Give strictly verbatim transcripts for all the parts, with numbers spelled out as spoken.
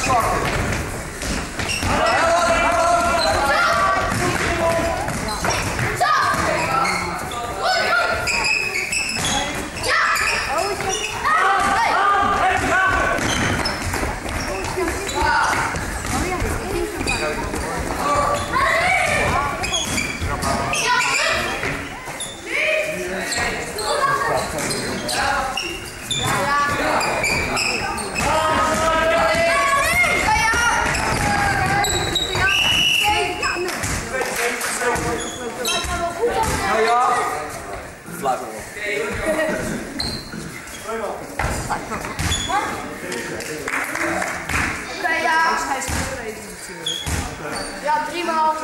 zakken. Ja, drie maal.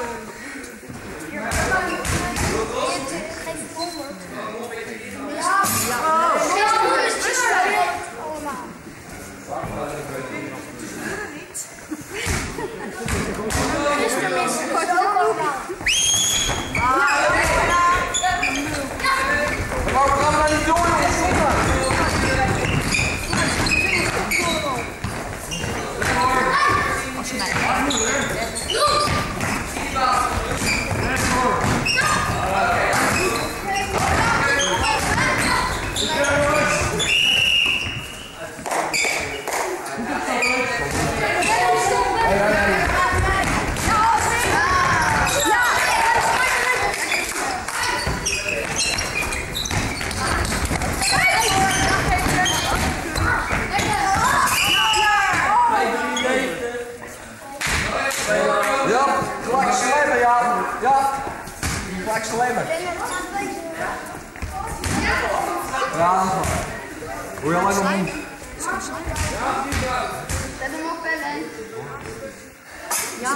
Gelijk slimmer. Ja, hoe je alleen nog niet. Zet hem op en ja.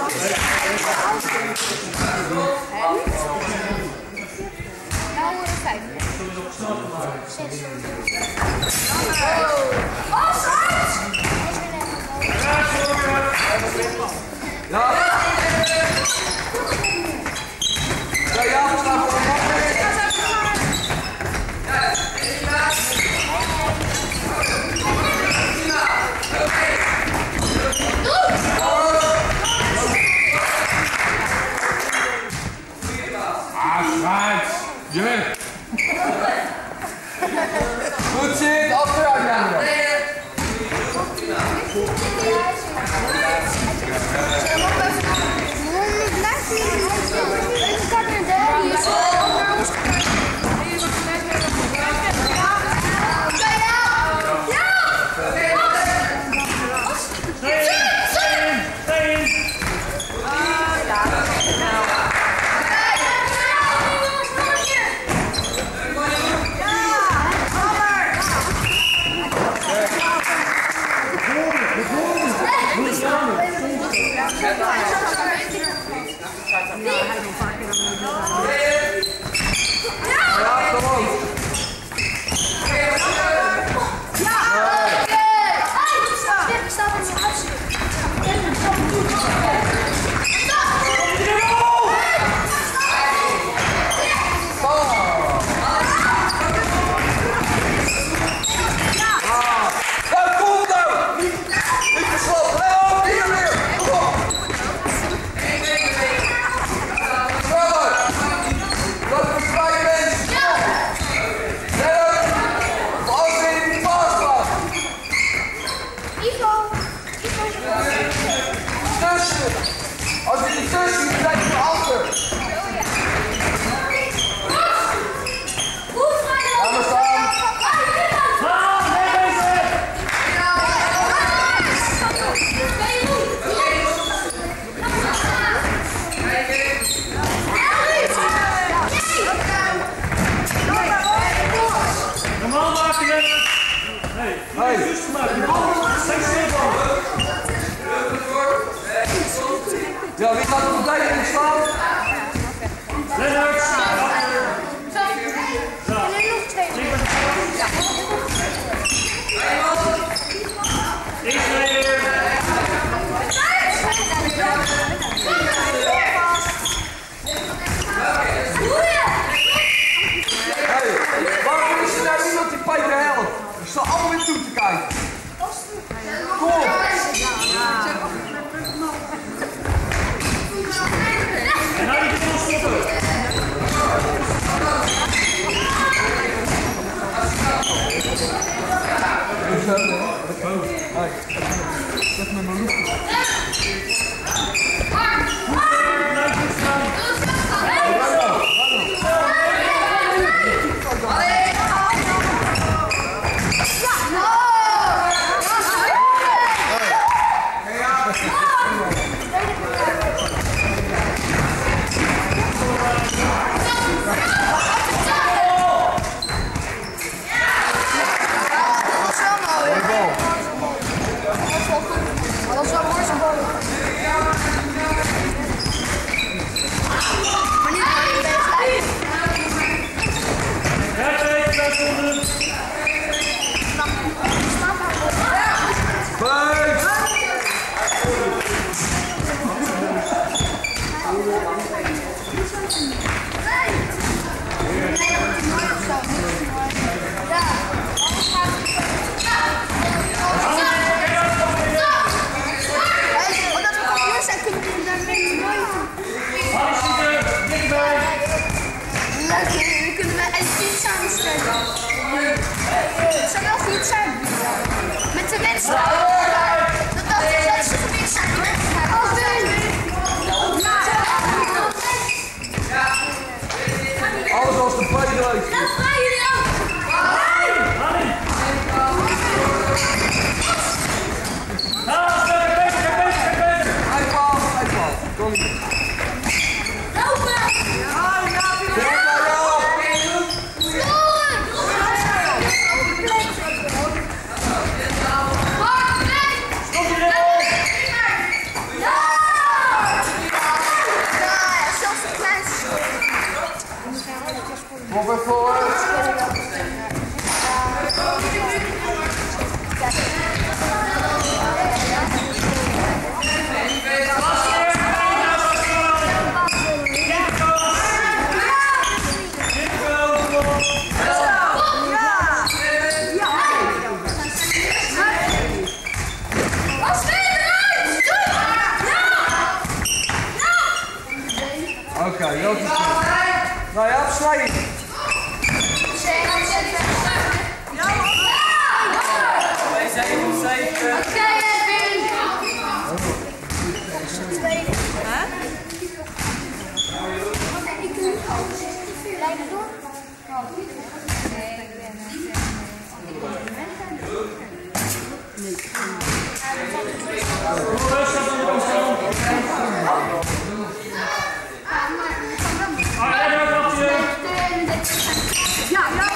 Nou, vijf. Zes. Oh, schijt! Ja. Ja, ja, we staan voor de mat. Ah, schijt! Je bent. Goed zit, achteruit gaan. Als je niet tussen zit, blijf je achter. Ga maar staan. Normaal maken, Lennart. Hey, hey. Juist maken. Ja, wie gaat er nog bij in staan? Lennart! En nu nog twee. Ja. Eén tweeër. Hey, waarom is er nou niemand die Peter helpt? Ik sta allemaal weer toe te kijken. Kom! Het zou wel goed zijn. Met de mensen. Dat dacht ik dat ze gewicht zijn. Oh, alles als de play leuk. dat gaan jullie ook. Hij valt, hij valt. Kom hier. Kom weer voor. Oké, okay, dat is goed. Nou ja, verslijden. zeven, zeven. Oké, Edwin. Leiden door. Ja, ja,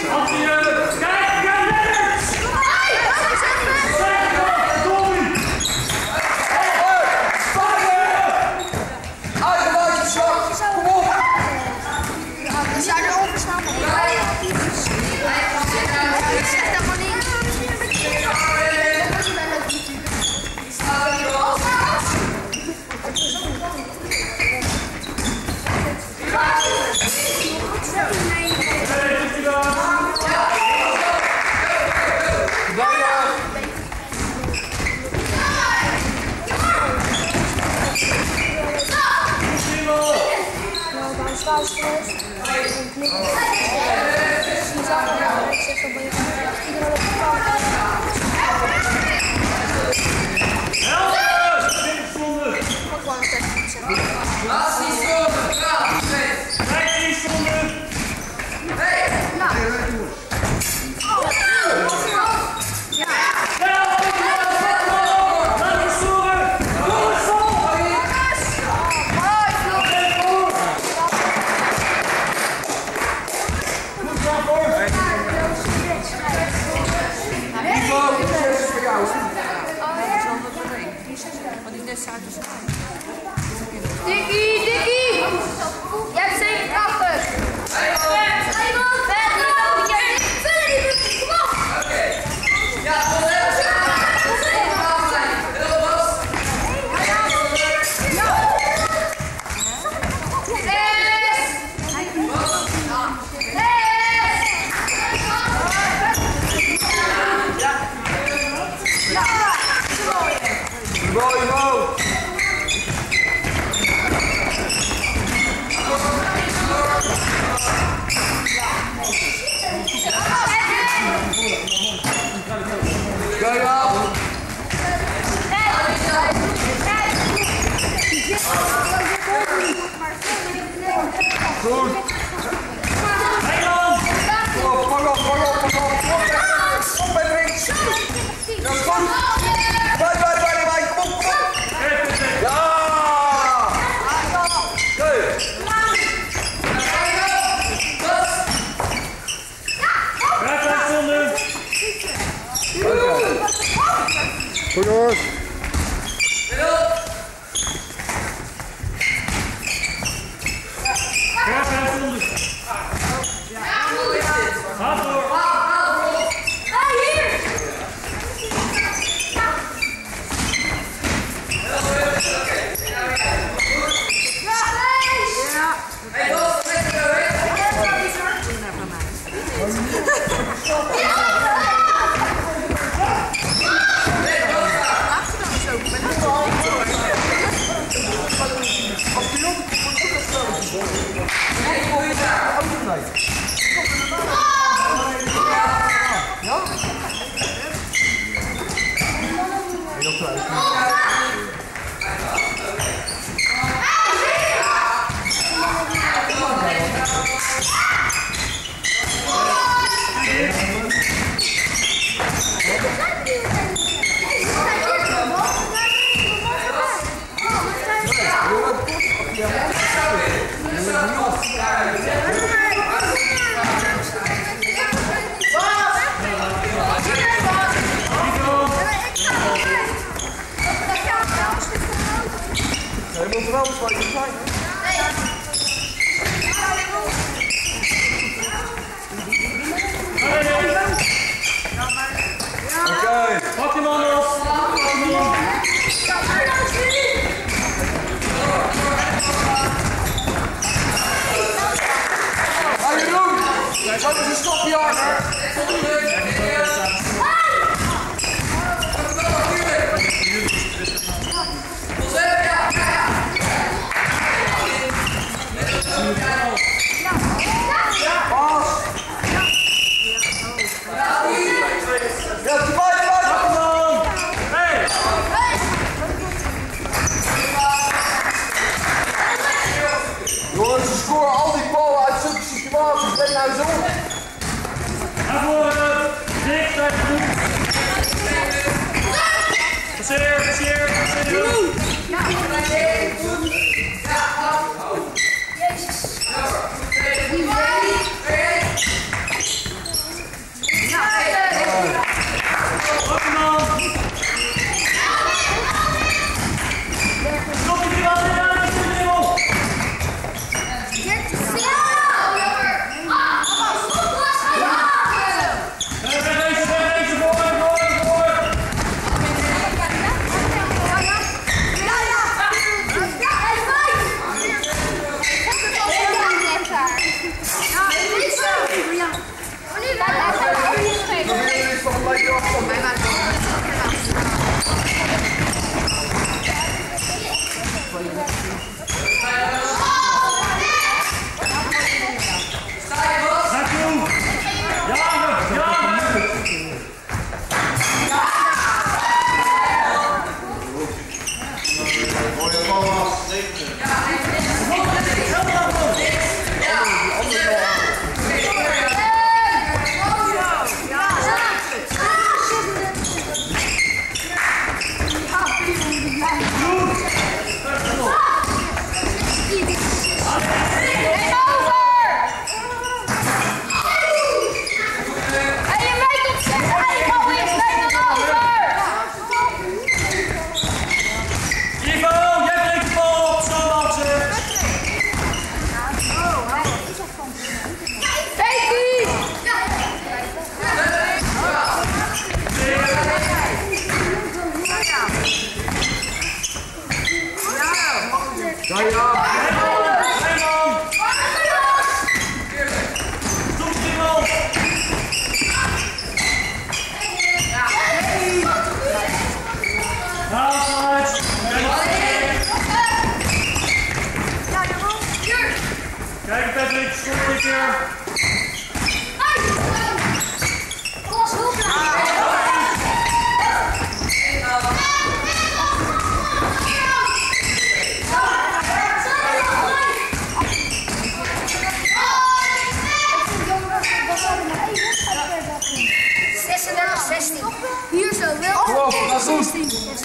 Dikkie, Dikkie! Je hebt zeker krachtig! Iemand, weg! Vullen die buurt, kom op! Oké. Ja, tot even! Heel los! Mooi, mooi! Je moet wel besluiten te zijn. Oké. Pak hem aan op. Pak hem aan. Ga je doen! Dat is een stapje harder. Jongens, ze scoren al die ballen uit zulke situaties. Let nou zo. Naar voren. Dik, tijd te doen. Passeer, passeer, passeer. Kijk Patrick, stop een keer. zesendertig zestien. Hier zo wel. Klopt, dat is goed.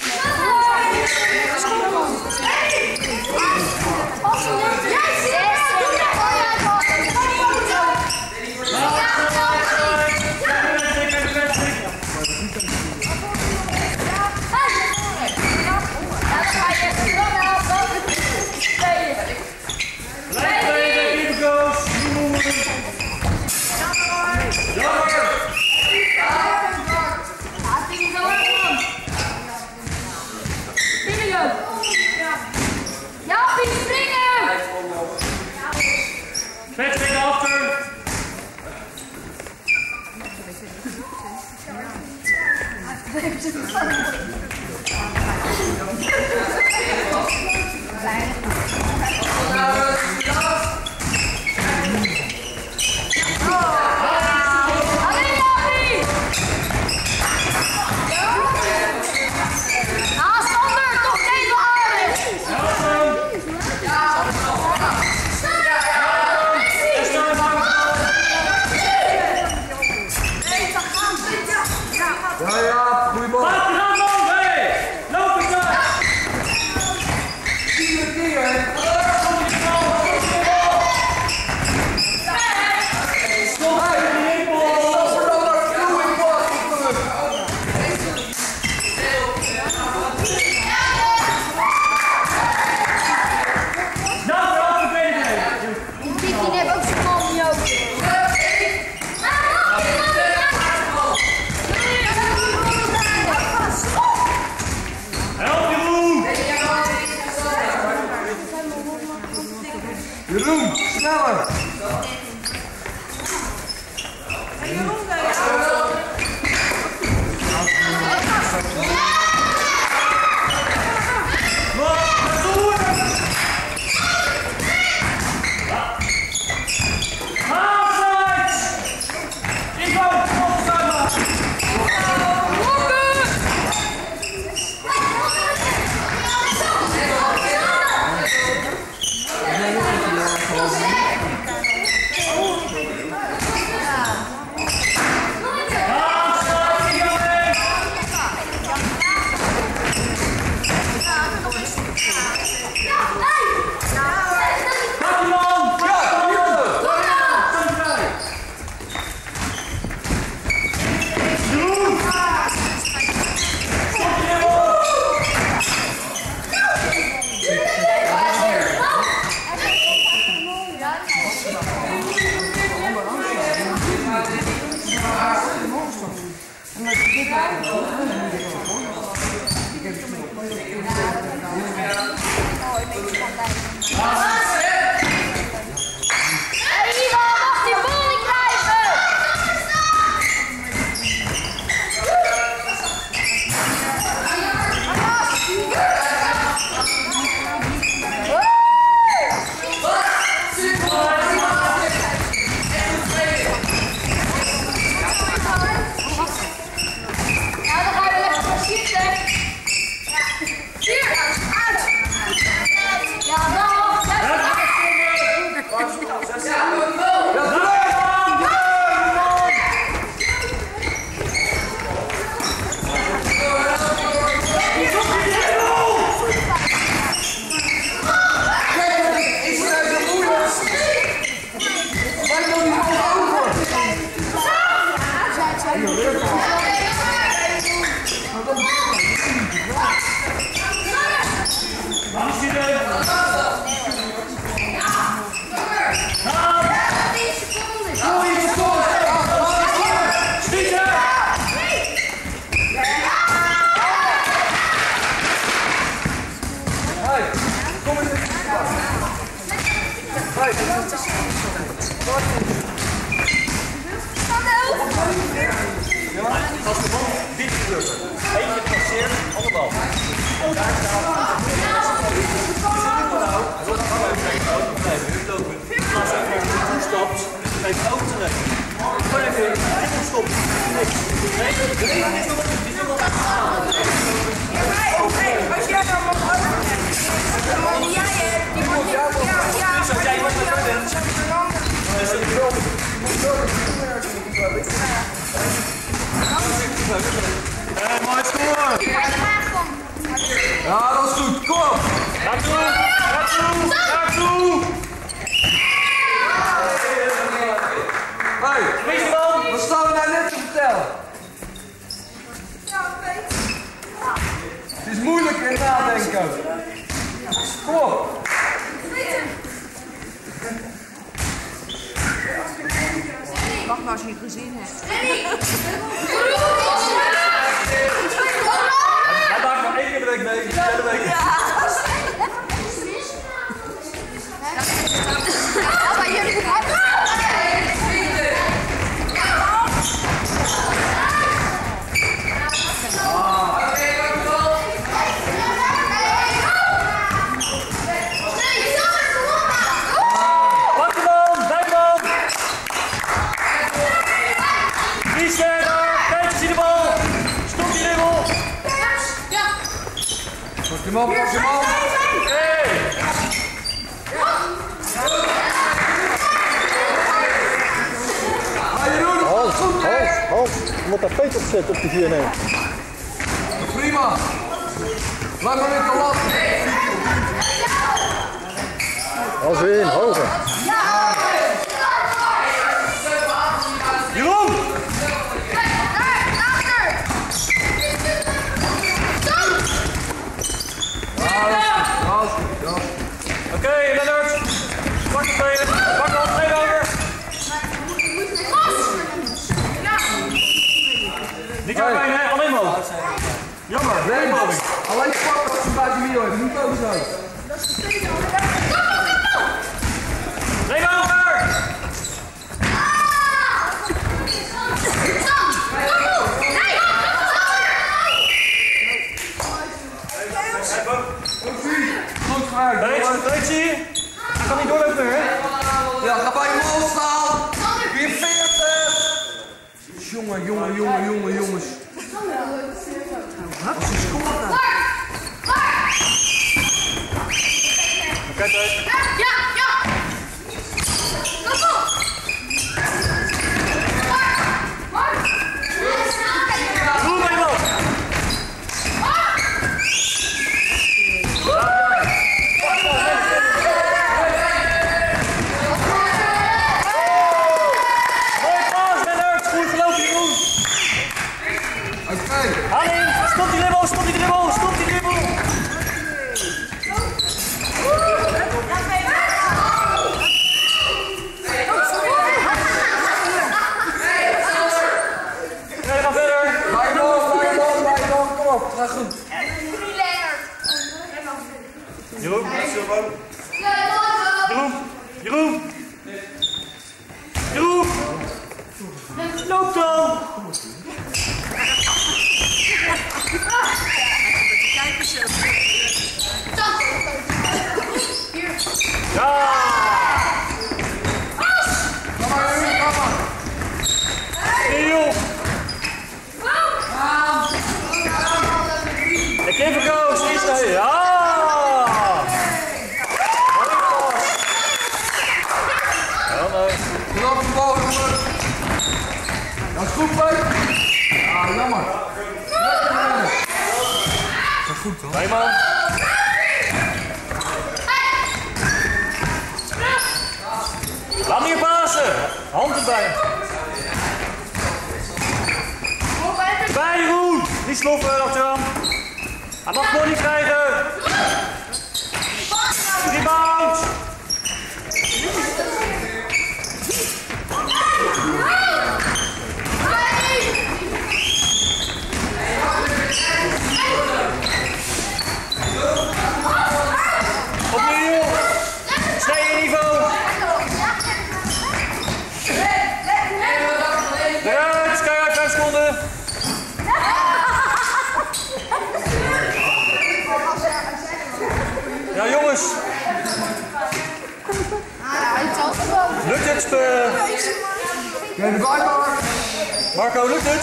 Patrick achter. Oh! Als de man dit gebeurt, eentje passeert, allemaal. Daar staat als hij er toestapt, geeft ook te nemen. Gewoon even in stop. Niks. Nee, dit is niet wat dit is wat als jij nou wat harder hebt, die jij hebt, die wordt ja, ja, dus als jij wat harder bent, dan is het wel. Hey, mooi score! Ja, dat is goed. Kom op! Ga toe! Ga toe! Ga toe! Hey, Wiesman! wat staan we nou net te vertellen? Het is moeilijk in nadenken. Kom op! wacht maar als je het gezien hebt. Hij maakt maar één keer de week mee, de derde week. Ja, maar jullie moeten hard. Kom op, kom op! Hey! Halt, halt, halt. Je moet dat peet opzetten op de vier negen. Prima! Laat maar weer te lat! Als weer in, hoger. Jeroen! Oké, okay, Lennart. Pak de tweede. Pak de hand tweede over. Niet jouw pijn, hè? Alleen maar. Jammer. Nee, man. Alleen pakken als je bij de video heeft. Niet ook zo. Leen over! Jongen, jongen, jongen, jongen, jongens. Als je scoort dan. Kijk uit. Ja, ja. Kom op. Doe maar iemand. Mooie paas, Bennert. Goed gelopen, Jeroen. Oké. Haal in. Stop die dribbel, stop die dribbel, stop die dribbel. Nee, ga verder. Blijf door, blijf door, blijf door. Kom op, ga goed. Jeroen, Jeroen, Jeroen. Jeroen. Loop dan. Ja. Kom maar, Jeroen, kom maar. Nee, joh. Ik heb een koos, is er. Ja. Knap de bal, jongen. Dat is goed, Peet. Ja, jammer. Dat is goed, hoor. Nee, man. Laat me je pasen. Hand erbij. Bij Jeroen. Niet sloffen achteraan. Hij mag gewoon niet krijgen. Rebound. Opnieuw. Snij je niveau. Eruit. Kijk uit, vijf seconden. Ja, jongens. Lukt het? Uh... Neem de bal, Mark. Marco, lukt het?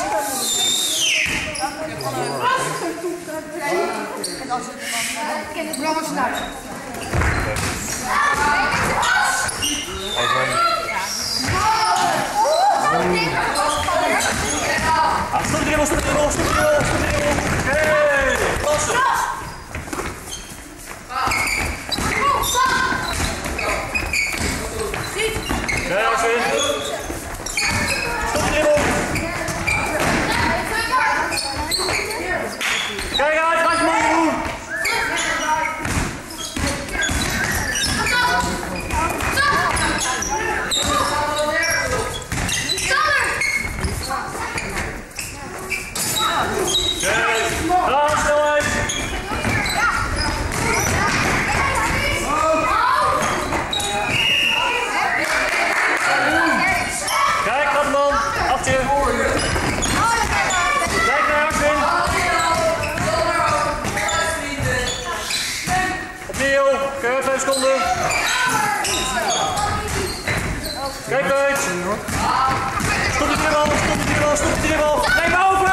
Ah, stop de dribbel, stop de dribbel, stop de dribbel, stop de dribbel. Hey, passen. Ja, Arsen. Stop de dribbel. Kijk uit, ga je mooi doen. Ga snelheid. Kijk, dat man. Achter je. Kijk naar Arsen. Opnieuw. Kijk uit, vijf seconden. Kijk uit. Stop de dribbel, stop de dribbel, stop de dribbel. Neem over.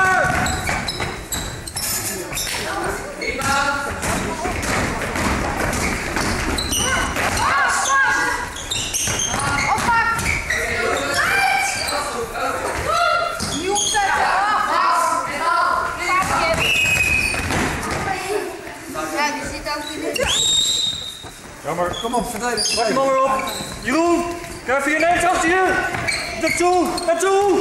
Jammer. Kom op, verdedig. Pak je man weer op. Jeroen, krijg je ineens achter je. Naartoe, naartoe.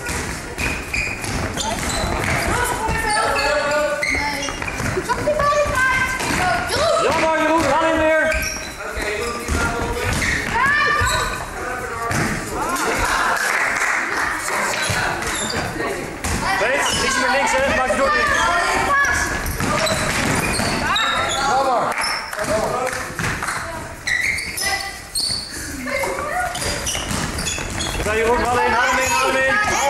Jammer Jeroen, haal hem weer. Weet, iets meer links hè, maak je door links. Jammer. Ja, Jeroen, haal hem, haal hem in, haal hem in.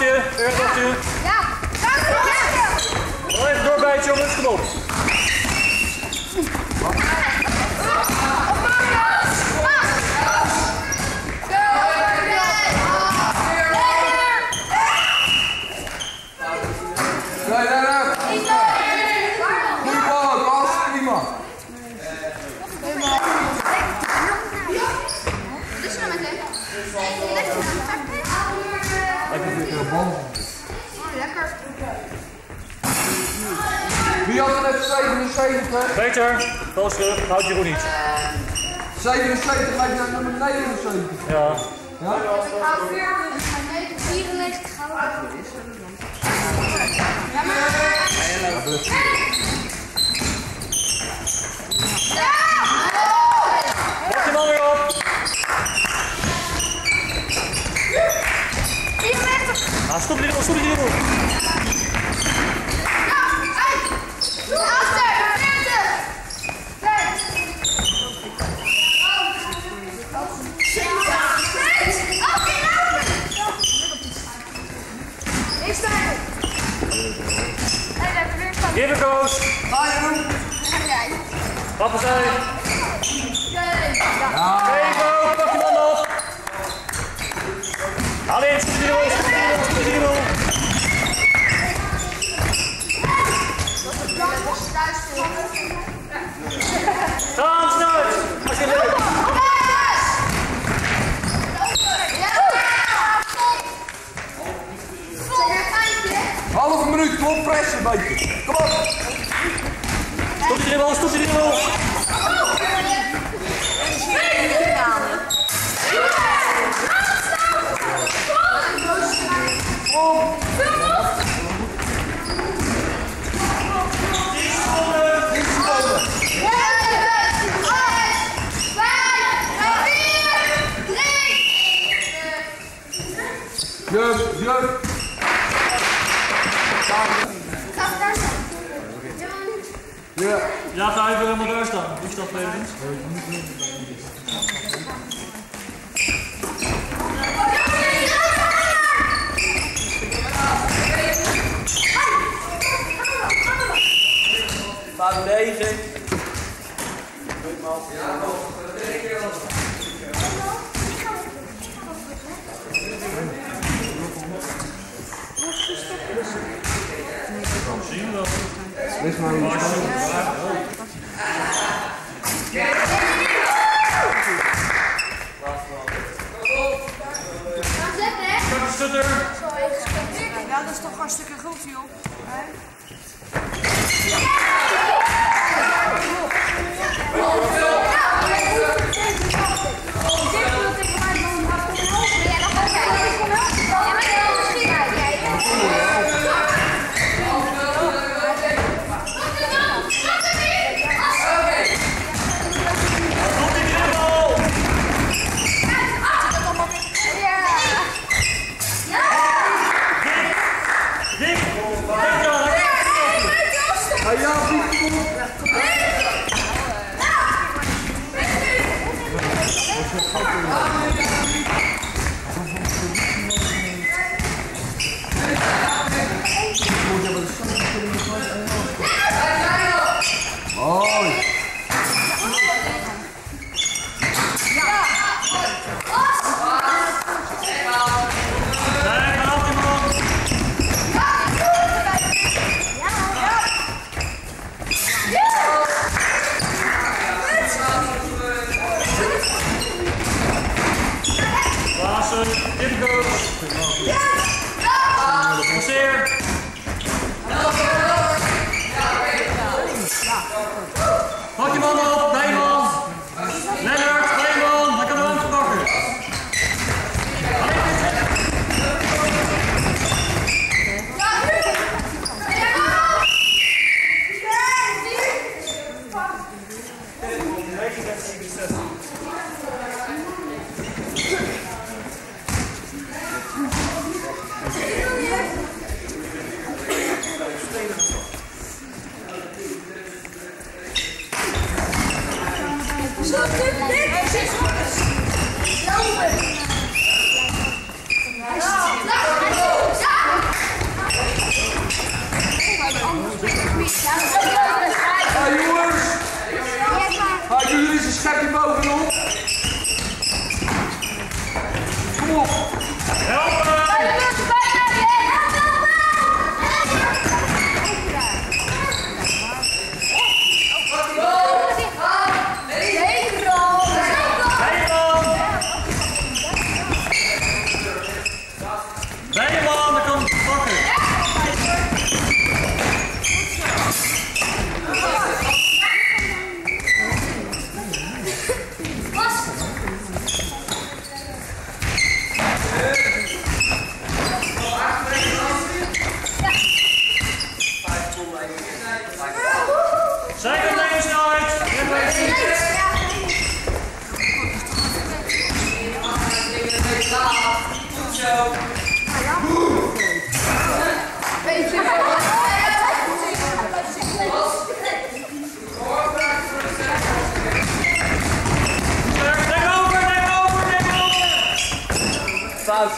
je, erg achter je. Ja, dank je. Wel even doorbijten jongens, kom op. Nee, nee, nee. Goeie bal ook, alles prima. Dus nou met hem. Lekker. Wie had er net zevenenzeventig? Peter, bal terug, houd Jeroen niet. zevenenzeventig lijkt naar nummer negenenzeventig. Ja. Ja? vierennegentig gouden. Ja, maar... Pak je man weer op. Ah, stop die er, stop die er. Give a coach. Papa zei. Go, pak je man op. Haal in, stop die er, stop die er, stop die er. Gaan snel! Als je leuk! Half minuut, kom pressen een beetje. Kom op. Stop die dribbel, stop die dribbel. Kom. Jup, jup. Ja. Ja, ga even helemaal daar staan. Wie staat verdedigend? Vijf negen. Zien we dat? Wees maar hoe het Stutter. Ja, dat is toch hartstikke goed, joh. Dik! Dik!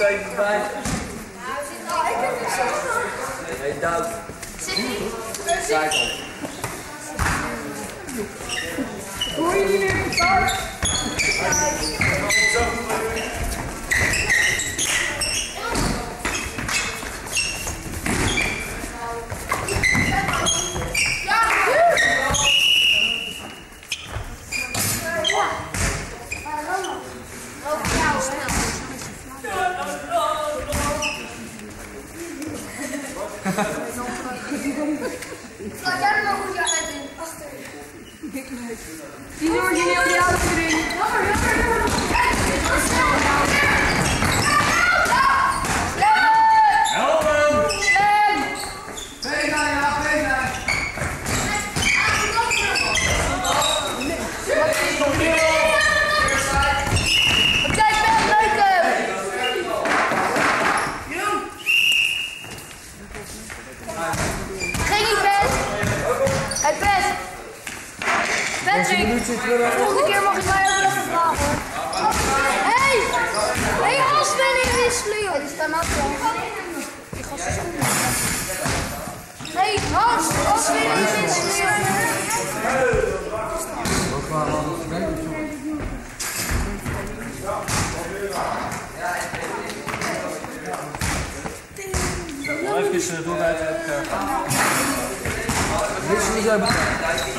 zevenenvijftig. Nee, dood. Cycle. Hoor je niet meer gitaar? Laat jij er nog goed uit in. Achter. Die is origineel die auto erin. Jammer, jammer, jammer. Helpen! Benen, ja, benen. Kijk, Ben, leuk hem. Geen niet, Ben. Hey, Ben. Patrick, volgende keer mag je mij ook even vragen. Hé! Hé, Hans, ben je wisselen, joh. Die staan af, joh. Die gast is goed. Hé, Hans, Hans, ben je wisselen, joh. Ook maar wel dat gebeuren, jongen. Even door bij het gaan. Dit is niet zo bekend.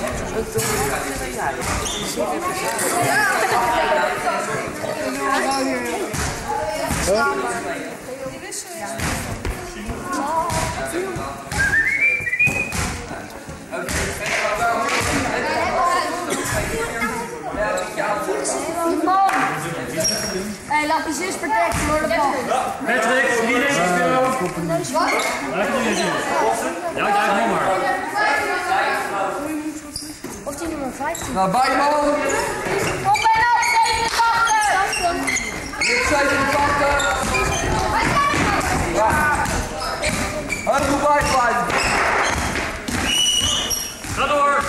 Hé, laat die zus protecten voor de bal. Patrick, wie is het? Wat? Waar heb je nu zin? Ja, ik krijg nog maar. Of die nummer vijftien. Nou, bij man! Kom bij nou, zevenentachtig! Dit zevenentachtig! Ja! Hard goed bijblijven! Ga door!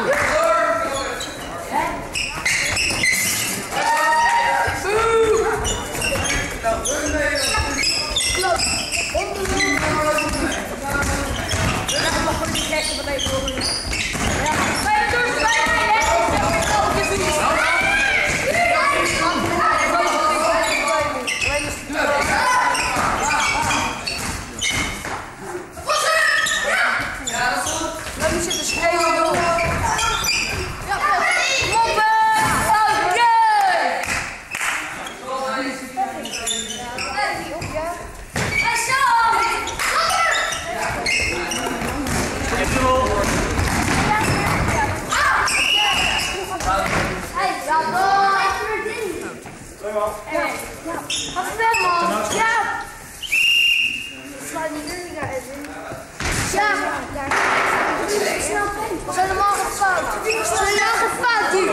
We zijn allemaal gefout. We zijn allemaal gefout hier.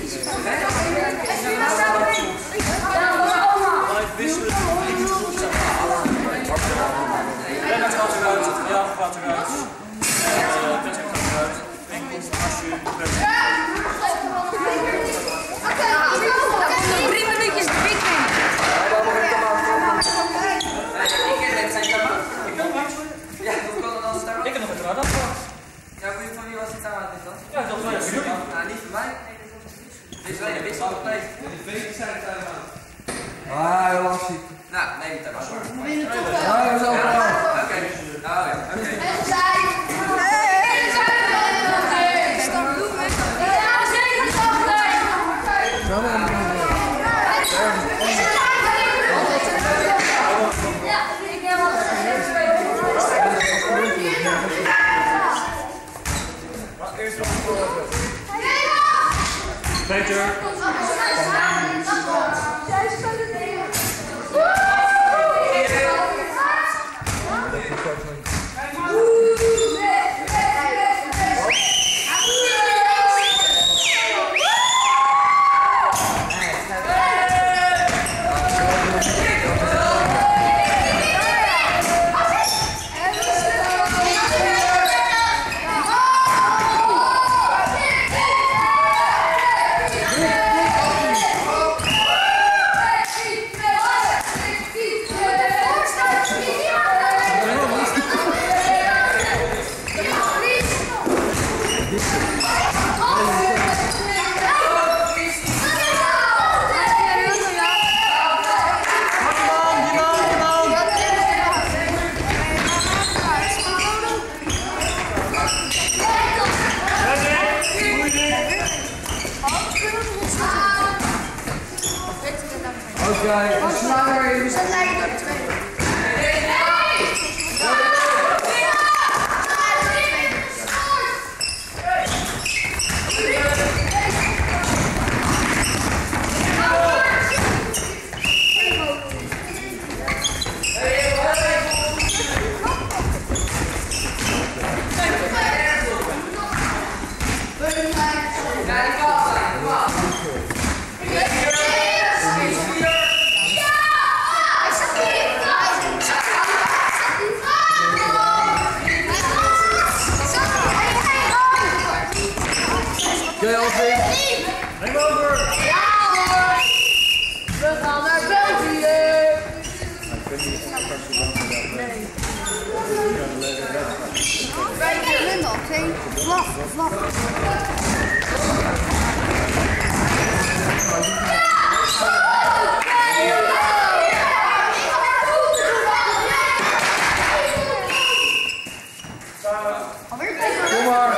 Wisselen. Lennart gaat eruit. Ja, gaat eruit. Patrick gaat eruit. Enkel, Asje, Drie minuutjes de big man. ik heb nog een raad afgehad. Ja, voor van wie was het daar dit dan? Ja, dat was voor jullie. Nou, niet voor mij. Dit is alleen, dit is al pleeg. Die beetjes zijn het allemaal. Ah, heel lastig. Nou, neem het dan maar. Ja, dat is ook wel. Oké. Oh ja, oké. En zij. Peter. Yeah. Oké, dan slaan we even. Zet lijkt op twee. Oké, Alvin. Neem over! Ja hoor! We gaan naar België! Kijk, ik ben al geen vlag, vlag. Kom maar.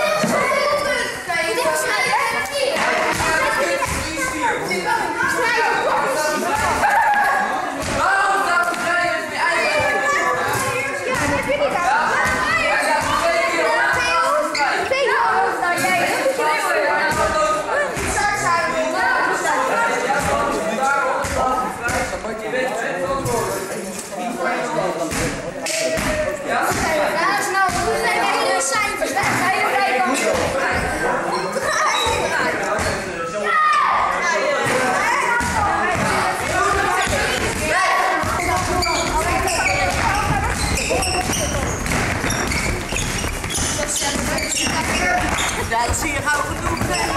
Ja, dat zie je gauw genoeg.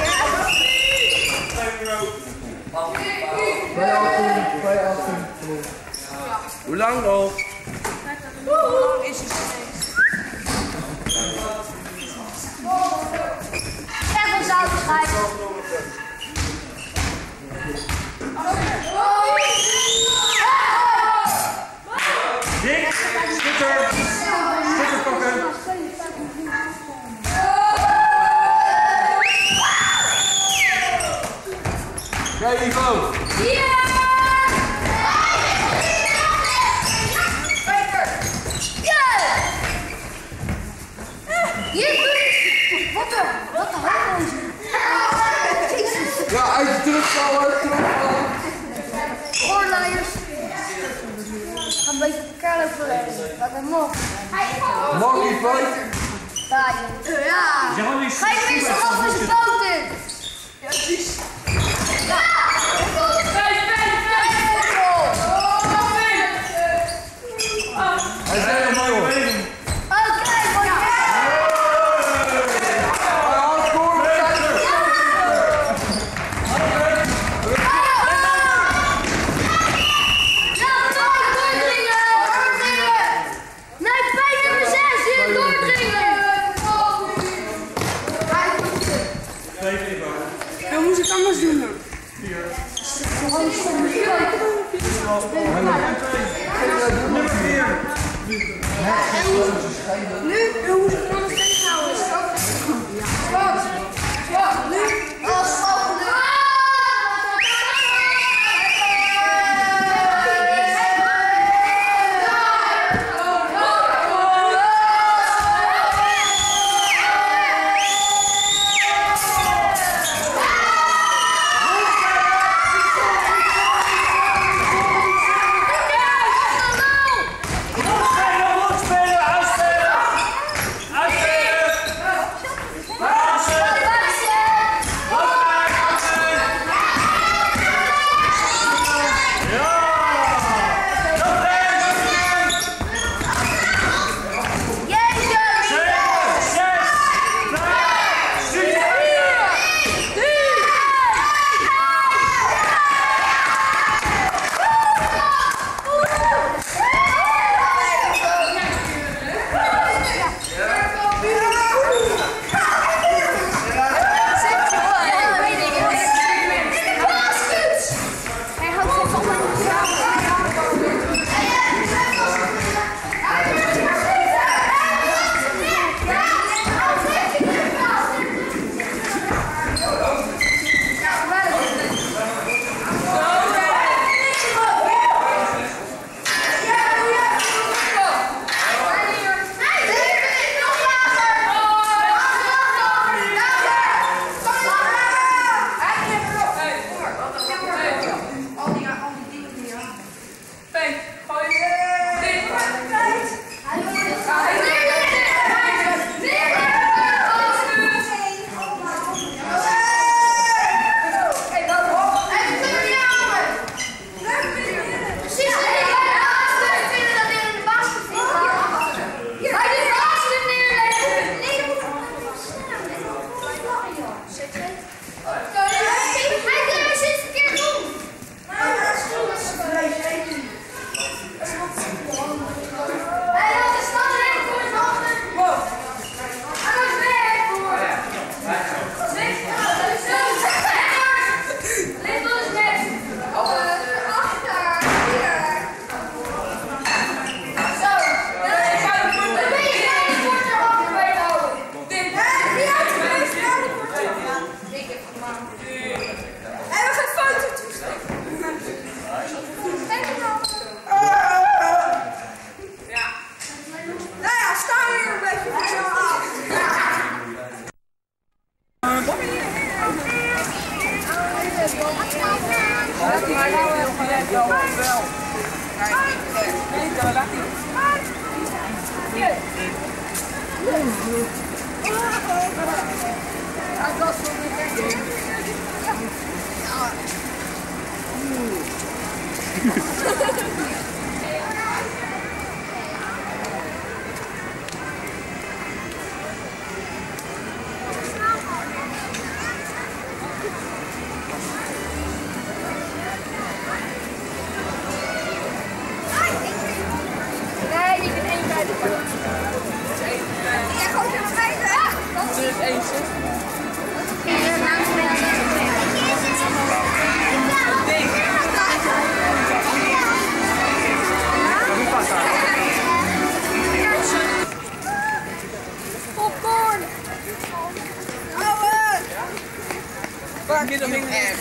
twee achttien, twee achttien. Hoe lang nog? Hoe is het geweest? Echt een zout schrijven. Dick, sticker! Sticker pakken! Oké, Ivo. Ja! Wat de? Wat de hel? Ja, uit de terugvallen, terugvallen. Oorlijers. Ga een beetje op elkaar lopen. Wat een mok. Mag je fout? Ja, joh. Ja. Ga je mensen af met zijn poten? Ja, precies. Ja. Hij is helemaal mooi hoor. Dan moet ik anders doen dan. Nummer vier! Nu, hoe moet ik dan nog steeds houden? Wat? Ja, nu. Als volgende. Uitspelen! Uitspelen! Uitspelen! Nee, die kan één bij de kant. Ja, gewoon even kijken. Dat is één zit. Popcorn! Ouwe! Waar je dat ding echt?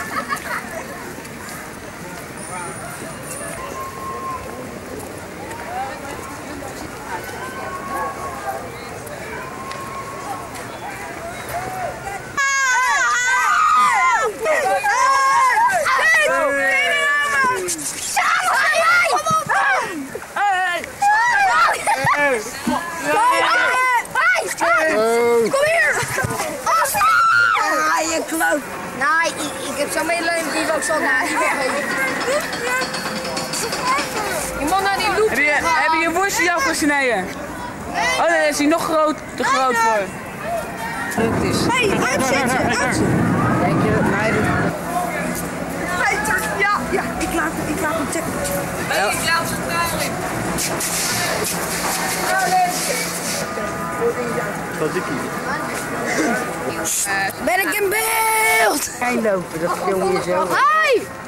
Kom hier! Ah, je kloot! Nee, ik, ik heb zo'n medelijden met die ook zo naar. Je moet naar die loop. Heb je, heb je je worstje afgesneden? Oh nee, daar is hij nog groot, te groot voor. Het is. Hé, hey, uitzetten, uitzetten. Denk je dat mij dit... Peter, ja, ja, ik laat, ik laat hem checken. Nee, ik laat ze trouwens. Dat ik hier. Ben ik in beeld? Eindlopen, dat film je zo. Hey!